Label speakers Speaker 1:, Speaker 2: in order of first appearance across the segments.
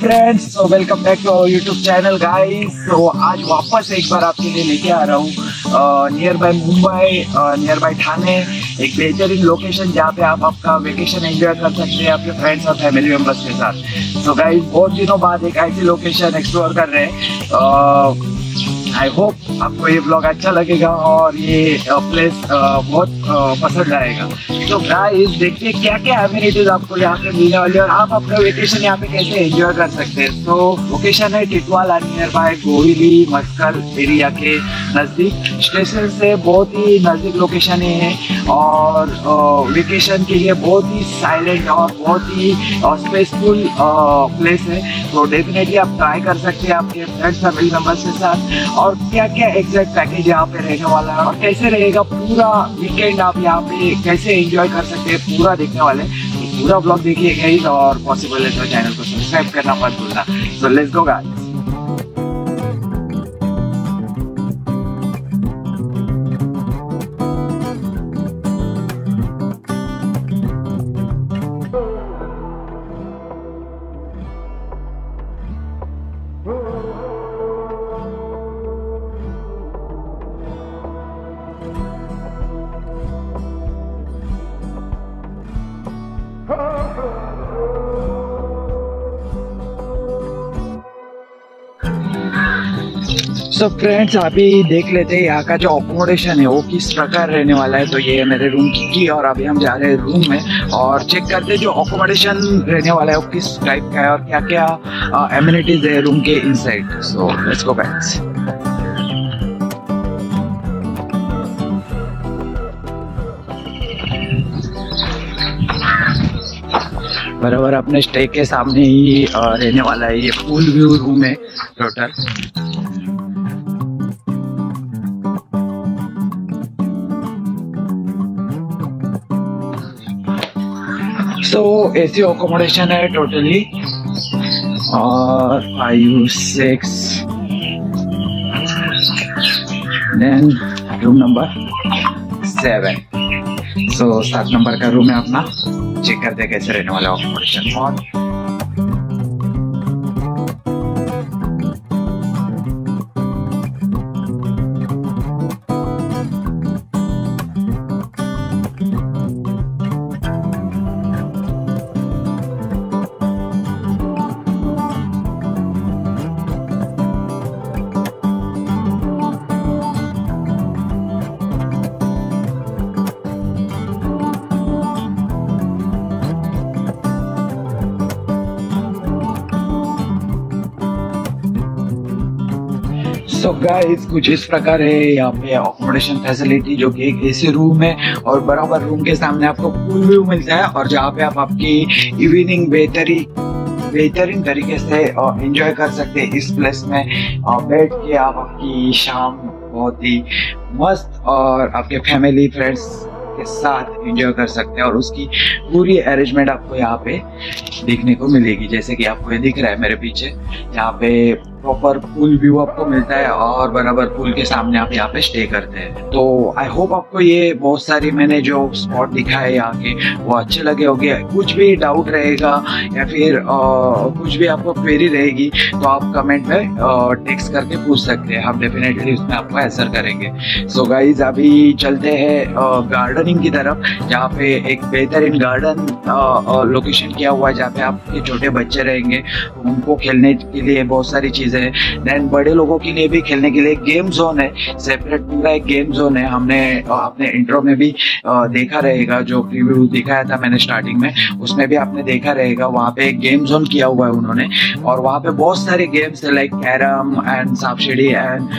Speaker 1: Friends, so welcome back to our YouTube channel guys. तो आज वापस एक बार आपके लिए लेके आ रहा हूँ nearby Mumbai, nearby Thane, एक बेहतरीन लोकेशन जहाँ पे आप आपका वेकेशन एंजॉय कर सकते हैं आपके फ्रेंड्स और फैमिली मेंबर्स के साथ। सो गाइस, बहुत दिनों बाद एक ऐसी लोकेशन एक्सप्लोर कर रहे हैं। आई होप आपको ये ब्लॉग अच्छा लगेगा और ये प्लेस बहुत पसंद आएगा। तो गाइस, देखिए क्या क्या एमिनिटीज आपको यहाँ पे मिलने वाली है और आप अपना वेकेशन यहाँ पे कैसे एंजॉय कर सकते हैं। तो लोकेशन है टिटवाला, नियर बाय गोहिली मस्कल एरिया के नज़दीक। स्टेशन से बहुत ही नज़दीक लोकेशन है और वेकेशन के लिए बहुत ही साइलेंट और बहुत ही स्पेसफुल प्लेस है। तो डेफिनेटली आप ट्राई कर सकते हैं आपके फ्रेंड्स फैमिली मेंबर्स के साथ। और क्या क्या एग्जैक्ट पैकेज यहाँ पे रहने वाला है और कैसे रहेगा पूरा वीकेंड, आप यहाँ पे कैसे एंजॉय कर सकते हैं, पूरा देखने वाले। तो पूरा ब्लॉग देखिए गाइस, और पॉसिबल है तो चैनल को सब्सक्राइब करना मत भूलना। So let's go guys. So friends, अभी देख लेते हैं यहाँ का जो अकोमोडेशन है वो किस प्रकार रहने वाला है। तो ये है मेरे रूम की और अभी हम जा रहे हैं रूम में और चेक करते हैं जो अकोमोडेशन रहने वाला है वो किस टाइप का है और क्या क्या एमिनिटीज है रूम के inside. So let's go guys. बराबर अपने स्टे के सामने ही रहने वाला है। ये फुल व्यू रूम है टोटल। सो एसी अकोमोडेशन है टोटली और 5, 6 then room number 7। So 7 number का रूम है अपना। चेक करते हैं कैसे रहने वाला अकोमोडेशन। और सो गाइस, कुछ इस प्रकार है यहाँ पे अकोमोडेशन फैसिलिटी, जो कि एक एसी रूम है और बराबर रूम के सामने आपको पूल व्यू मिलता है और जहाँ पे आप आपकी इवनिंग बेहतरीन तरीके से एंजॉय कर सकते हैं। इस प्लेस में बैठ के आप आपकी शाम बहुत ही मस्त और आपके फैमिली फ्रेंड्स के साथ एंजॉय कर सकते हैं और उसकी पूरी अरेंजमेंट आपको यहाँ पे देखने को मिलेगी। जैसे कि आपको ये दिख रहा है मेरे पीछे, यहाँ पे प्रॉपर पूल व्यू आपको मिलता है और बराबर पूल के सामने आप यहाँ पे स्टे करते हैं। तो आई होप आपको ये बहुत सारी मैंने जो स्पॉट दिखाए यहाँ के वो अच्छे लगे होंगे। कुछ भी डाउट रहेगा या फिर कुछ भी आपको क्वेरी रहेगी तो आप कमेंट में टेक्स्ट करके पूछ सकते हैं, हम डेफिनेटली उसमें आपको आंसर करेंगे। सो गाइज, अभी चलते हैं गार्डनिंग की तरफ, जहाँ पे एक बेहतरीन गार्डन लोकेशन किया हुआ है जहाँ पे आपके छोटे बच्चे रहेंगे, उनको खेलने के लिए बहुत सारी चीजें है। देन बड़े लोगों के लिए भी खेलने के लिए गेम जोन है, सेपरेट पूरा एक गेम जोन है। हमने अपने इंट्रो में भी देखा रहेगा, जो प्रीव्यू दिखाया था मैंने स्टार्टिंग में, उसमें भी आपने देखा रहेगा। वहाँ पे एक गेम जोन किया हुआ है उन्होंने और वहाँ पे बहुत सारे गेम्स है लाइक कैरम एंड सांप सीढ़ी एंड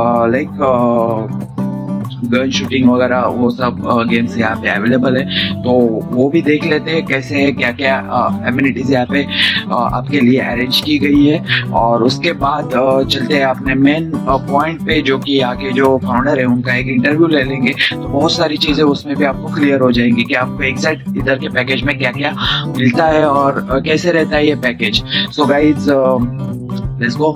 Speaker 1: लाइक गन शूटिंग वगैरह, वो सब गेम्स यहाँ पे अवेलेबल है। तो वो भी देख लेते हैं कैसे है, क्या क्या एमिनिटीज यहाँ पे आपके लिए अरेंज की गई है। और उसके बाद चलते हैं अपने मेन पॉइंट पे, जो कि यहाँ के जो फाउंडर है उनका एक इंटरव्यू ले लेंगे। तो बहुत सारी चीजें उसमें भी आपको क्लियर हो जाएंगी कि आपको एग्जैक्ट इधर के पैकेज में क्या क्या मिलता है और कैसे रहता है ये package. So guys, let's go.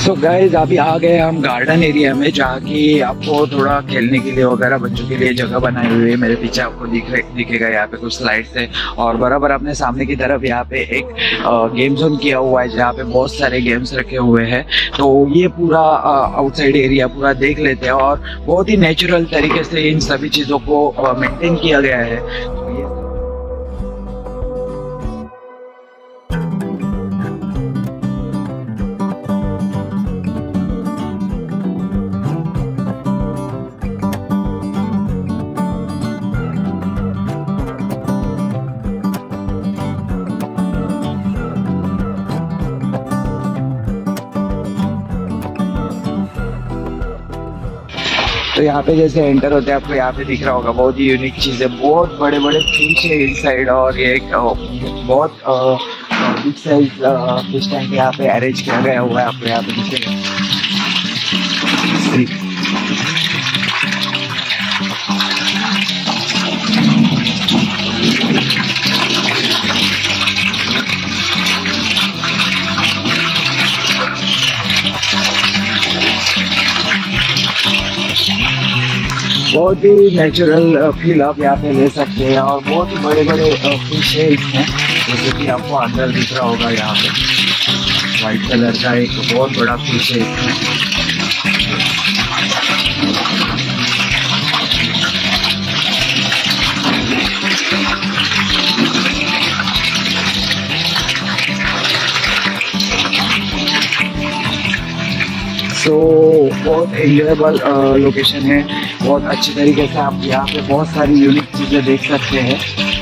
Speaker 1: So guys अभी आ गए हम गार्डन एरिया में, जहाँ की आपको थोड़ा खेलने के लिए वगैरह बच्चों के लिए जगह बनाई हुई है। मेरे पीछे आपको दिखेगा यहाँ पे कुछ स्लाइड्स है, और बराबर अपने सामने की तरफ यहाँ पे एक गेम जोन किया हुआ है, जहाँ पे बहुत सारे गेम्स रखे हुए हैं। तो ये पूरा आउटसाइड एरिया पूरा देख लेते हैं, और बहुत ही नेचुरल तरीके से इन सभी चीज़ों को मेंटेन किया गया है। तो यहाँ पे जैसे एंटर होते हैं, आपको यहाँ पे दिख रहा होगा बहुत ही यूनिक चीज़ है। बहुत बड़े बड़े फिश है इस साइड, और ये एक बहुत बिग साइज फिश टैंक यहाँ पे अरेंज किया गया हुआ है। आपको यहाँ पे दिखेगा। बहुत ही नेचुरल फील आप यहाँ पे ले सकते हैं, और बहुत ही बड़े बड़े फिश है इसमें, जैसे कि आपको अंदर दिख रहा होगा। यहाँ पे वाइट कलर का एक बहुत बड़ा फिश है इसमें। तो बहुत एंजॉयबल लोकेशन है, बहुत अच्छी तरीके से आप यहाँ पे बहुत सारी यूनिक चीज़ें देख सकते हैं।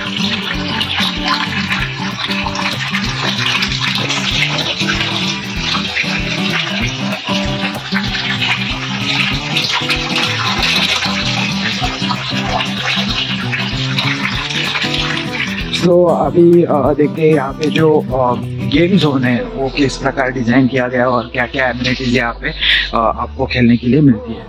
Speaker 1: तो अभी देखते हैं यहाँ पे जो गेम जोन है वो किस प्रकार डिजाइन किया गया, और क्या क्या एमिनिटीज यहाँ पे आपको खेलने के लिए मिलती है।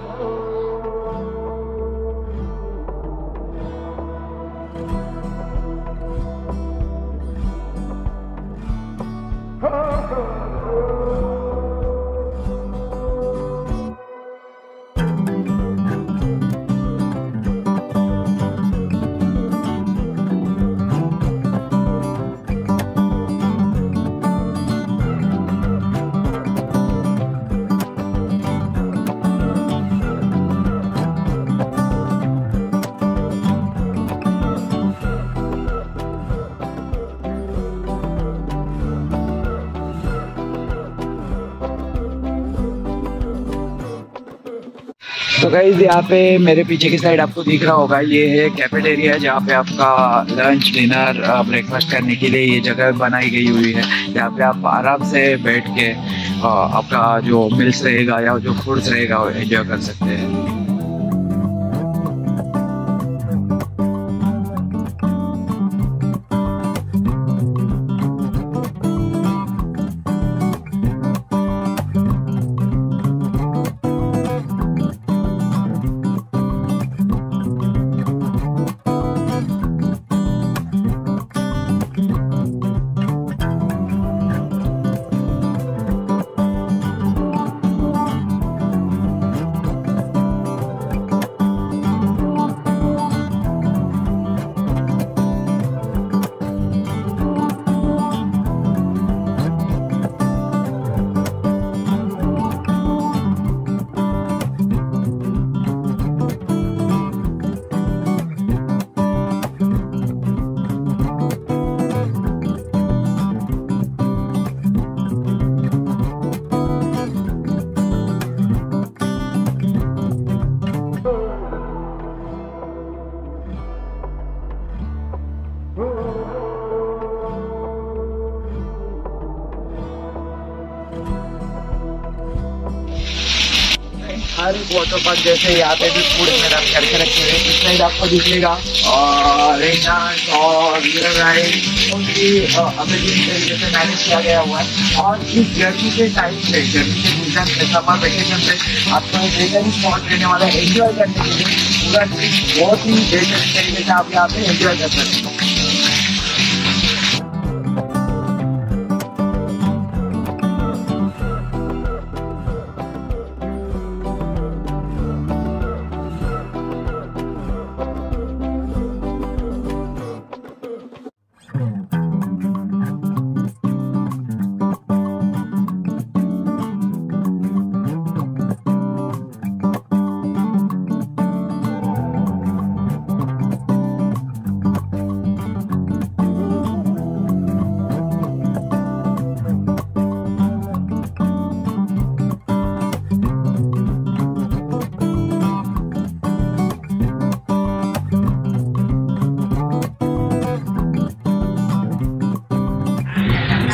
Speaker 1: तो गाइस यहाँ पे मेरे पीछे की साइड आपको दिख रहा होगा, ये है कैफेटेरिया, जहाँ पे आपका लंच डिनर ब्रेकफास्ट करने के लिए ये जगह बनाई गई हुई है। यहाँ पे आप आराम से बैठ के आपका जो मिल्स रहेगा या जो फूड्स रहेगा वो एंजॉय कर सकते हैं। हर वाटर पार्क जैसे यहाँ पे भी फूड मेरा करके रखे हुए हैं। इस साइड आपको दिखेगा रेस्टोरेंट और अमेजिंग तरीके से मैनेज किया गया हुआ है। और इस गर्मी के टाइम पे, गर्मी के सीजन पे, समर वेकेशन पे आपको एक बेहतरीन स्पॉट रहने वाला है एंजॉय करने के लिए। पूरा ट्रिप बहुत ही बेहतरीन तरीके से आप यहाँ पे एंजॉय कर सकते हो।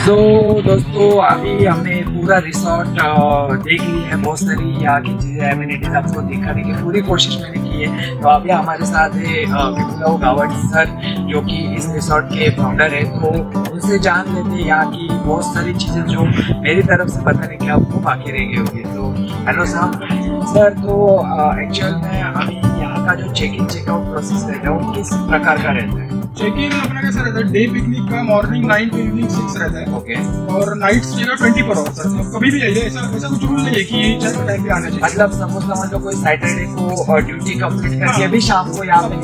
Speaker 1: तो दोस्तों अभी हमने पूरा रिसोर्ट देख लिया है, बहुत सारी यहाँ की चीजें एमिनिटीज आपको दिखाने की पूरी कोशिश मैंने की है। तो अभी हमारे साथ है विप्लव गावट सर, जो कि इस रिसोर्ट के फाउंडर है। तो उनसे जान लेते हैं यहाँ की बहुत सारी चीजें जो मेरी तरफ से बताने की आपको बाकी रह गई होगी। तो हेलो सर, तो एक्चुअल में अभी यहाँ का जो चेक इन चेकआउट प्रोसेस रहता है वो किस प्रकार का रहता है?
Speaker 2: चेक इन अपना कैसा रहता है, डे पिकनिक का मॉर्निंग 9 to इवनिंग 6 रहता है।
Speaker 1: ओके।
Speaker 2: और नाइट स्टे का 24 आवर्स है, मतलब कभी भी आइए, ऐसा कुछ रूल नहीं है कि टाइम पे आना चाहिए।
Speaker 1: मतलब सपोज समझ लो कोई सैटरडे को ड्यूटी कंप्लीट करके भी शाम को यहाँ पे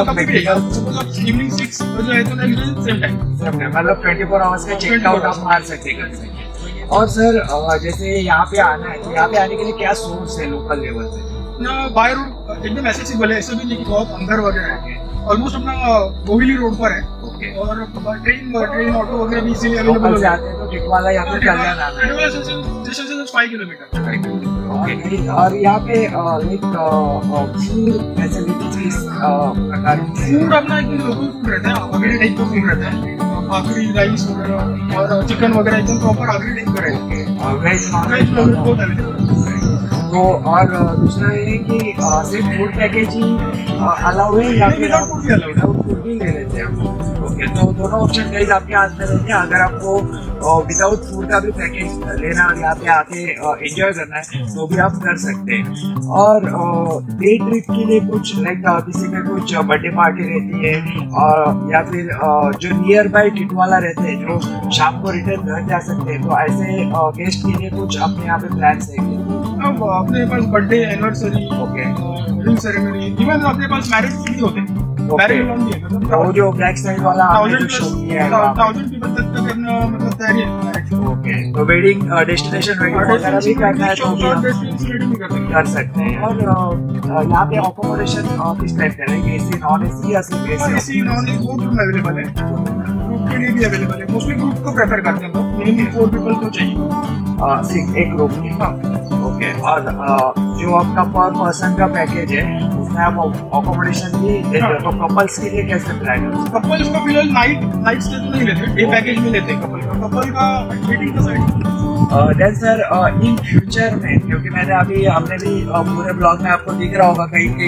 Speaker 1: निकल
Speaker 2: इवनिंग 6 बजे तो नेक्स्ट सेम टाइम,
Speaker 1: मतलब 24 आवर्स का चेकआउट आप मार सकते हैं। और सर जैसे यहाँ पे आना है तो यहाँ पे आने के लिए क्या सोर्स है लोकल लेवल पे?
Speaker 2: बाय रोड एकदम एक्सेसिबल है, ऐसा भी नहीं कि बहुत अंदर वगैरह है। ऑलमोस्ट अपना गोहिली रोड पर है। ओके। और ट्रेन ऑटो वगैरह भी इजीली अवेलेबल हो जाते हैं।
Speaker 1: तो टिटवाला यहाँ पे कल्याण आना है,
Speaker 2: स्टेशन से 5 किलोमीटर।
Speaker 1: ओके। और यहाँ पे लाइक फूड फैसिलिटीज किस प्रकार की?
Speaker 2: फूड अपना एकदम लोकल फूड रहता है, आगरी टाइप का फूड रहता है। आगरी राइस वगैरह और चिकन वगैरह एकदम प्रॉपर आगरी टाइप का रहता है।
Speaker 1: वेज नॉन वेज
Speaker 2: बहुत अवेलेबल।
Speaker 1: तो और दूसरा ये कि सिर्फ फूड पैकेज ही अलाउ है या फिर आप फूड भी ले लेते हैं? ओके। तो दोनों ऑप्शन गाइस आपके हाथ में रहते हैं। अगर आपको विदाउट फूड का भी पैकेज लेना और यहाँ पे आके एंजॉय करना है तो भी आप कर सकते हैं। और डे ट्रिप के लिए कुछ लाइक किसी में कुछ बर्थडे पार्टी रहती है और या फिर जो नियर बाय टिटवाला रहते हैं जो शाम को रिटर्न घर जा सकते हैं, तो ऐसे गेस्ट के लिए कुछ अपने यहाँ पे प्लान्स है?
Speaker 2: अब अपने पास birthday, anniversary,
Speaker 1: okay,
Speaker 2: ring ceremony, even अपने पास मैरिज भी होते हैं। मैरिज लॉन भी है, मतलब
Speaker 1: वो जो बैक साइड वाला
Speaker 2: 1000 पीपल तक का करना मतलब तैयारी है।
Speaker 1: ओके। तो वेडिंग डेस्टिनेशन वेडिंग वगैरह भी करना है तो कर सकते हैं। और यहाँ पे अकोमोडेशन किस टाइप का है? एसी, नॉन एसी या सिर्फ AC?
Speaker 2: AC, non AC both available है, ग्रुप के लिए भी अवेलेबल है। मोस्टली ग्रुप को प्रेफर करते हैं, तो मिनिमम 4 पीपल तो चाहिए
Speaker 1: सिर्फ एक ग्रुप की। ओके। और जो आपका पर पर्सन का पैकेज है उसमें आप अकोमोडेशन भी देते हो, तो कपल्स के लिए कैसे प्लान है?
Speaker 2: कपल्स को फिलहाल नाइट स्टे तो नहीं लेते, डे पैकेज में लेते हैं। कपल का वेटिंग का side.
Speaker 1: Then sir in future में, क्योंकि हमने भी पूरे ब्लॉग में आपको दिख रहा होगा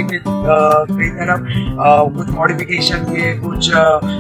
Speaker 1: कई तरफ कुछ मॉडिफिकेशन के, कुछ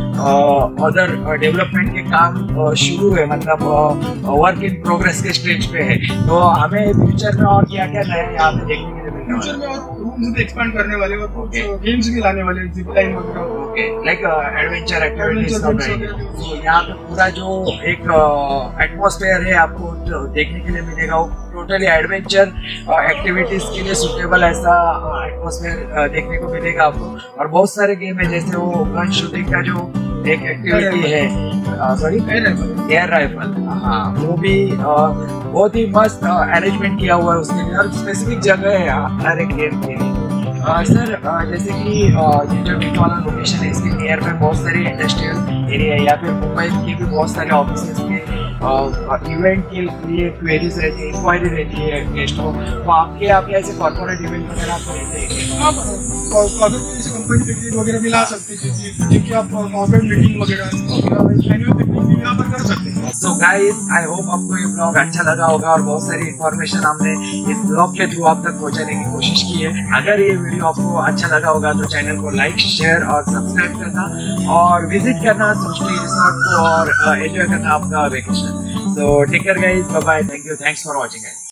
Speaker 1: अदर डेवलपमेंट के काम शुरू है, मतलब वर्क इन प्रोग्रेस के स्टेज पे है। तो हमें फ्यूचर में और क्या क्या नया यहाँ पे देखने के लिए मिलने वाला है?
Speaker 2: फ्यूचर में और रूम्स भी एक्सपांड करने वाले और कुछ गेम्स भी लाने वाले, जिप लाइन वगैरह,
Speaker 1: ओके, लाइक एडवेंचर एक्टिविटीज सब रहेंगे। तो यहाँ पे पूरा जो एक एटमॉस्फेयर है आपको देखने के लिए मिलेगा, वो टोटली एडवेंचर एक्टिविटीज के लिए सुटेबल ऐसा एटमॉस्फेयर देखने को मिलेगा आपको। और बहुत सारे गेम है, जैसे वो गन शूटिंग का जो एक एक्टिविटी है, सॉरी एयर राइफल, हाँ, वो भी बहुत ही मस्त अरेंजमेंट किया हुआ है उसके लिए, और स्पेसिफिक जगह है हर एक गेम के लिए। सर जैसे कि ये जो टिटवाला लोकेशन है इसके नियर में बहुत सारी इंडस्ट्रियल एरिया है, या फिर मुंबई के भी बहुत सारे ऑफिस के इवेंट के लिए क्वेरीज रहती है, इंक्वायरी रहती है गेस्टों, तो आपके यहाँ पे ऐसे कॉर्पोरेट इवेंट वगैरह आप रहते हैं?
Speaker 2: अगर किसी कंपनी पिकनिक वगैरह भी ला सकते हैं, जिनकी आप कॉर्पोरेट मीटिंग वगैरह एनुअल पिकनिक भी यहाँ पर कर सकते हैं।
Speaker 1: सो गाइस, आई होप आपको ये ब्लॉग अच्छा लगा होगा और बहुत सारी इन्फॉर्मेशन हमने इस ब्लॉग के थ्रू आप तक पहुँचाने की कोशिश की है। अगर ये वीडियो आपको अच्छा लगा होगा तो चैनल को लाइक, शेयर और सब्सक्राइब करना और विजिट करना सृष्टि रिसोर्ट को और एंजॉय करना आपका vacation. So take care guys, bye bye, thank you, thanks for watching guys.